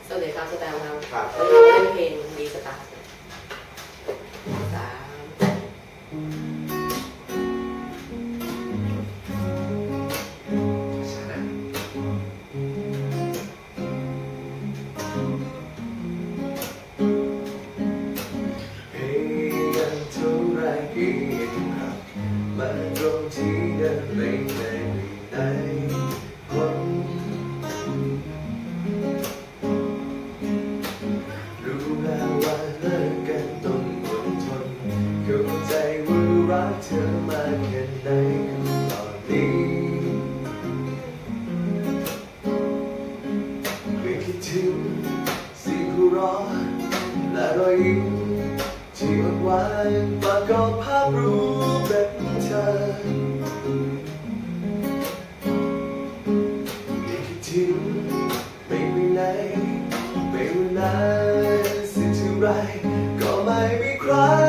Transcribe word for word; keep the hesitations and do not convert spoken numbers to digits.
สวัสดีครับสแตมครับครับวันนี้เล่นเพลงดีสตาร์สามพยายามเท่าไรกี่ครั้งมาตรงที่เดินไม่ได้ไหนคนรู้แล้วว่าเลิกกันต้องอดทนเข้าใจว่ารักเธอมากแค่ไหนตอนนี้ไม่คิดถึงเสียงหัวเราะและรอยยิ้มที่อ่อนหวานมากกว่าภาพรูปแบบเธอไม่คิดถึงไม่ไปไหนไม่เวลาสิ่งที่ไรก็ไม่มีใคร